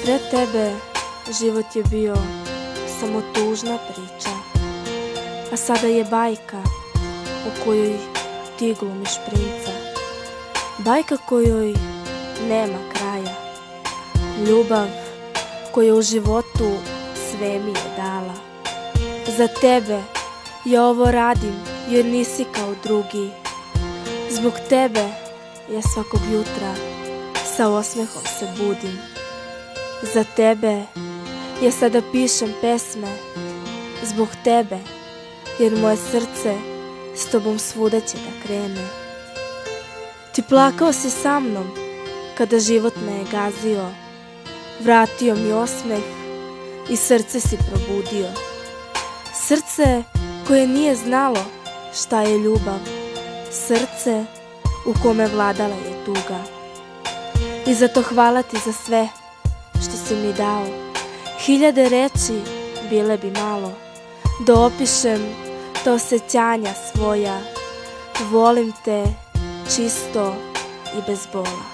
Pre tebe život je bio samo tužna priča, a sada je bajka u kojoj ti glumiš princa. Bajka kojoj nema kraja, ljubav koja u životu sve mi je dala. Za tebe ja ovo radim jer nisi kao drugi. Zbog tebe ja svakog jutra sa osmehom se budim. Za tebe ja sada pišem pesme, zbog tebe, jer moje srce s tobom svuda će da krene. Ti plakao si sa mnom kada život me je gazio, vratio mi osmeh i srce si probudio. Srce koje nije znalo šta je ljubav, srce u kome vladala je tuga. I zato hvala ti za sve što si mi dao. Hiljade reči bile bi malo da opišem ta osjećanja svoja. Volim te čisto i bez bola.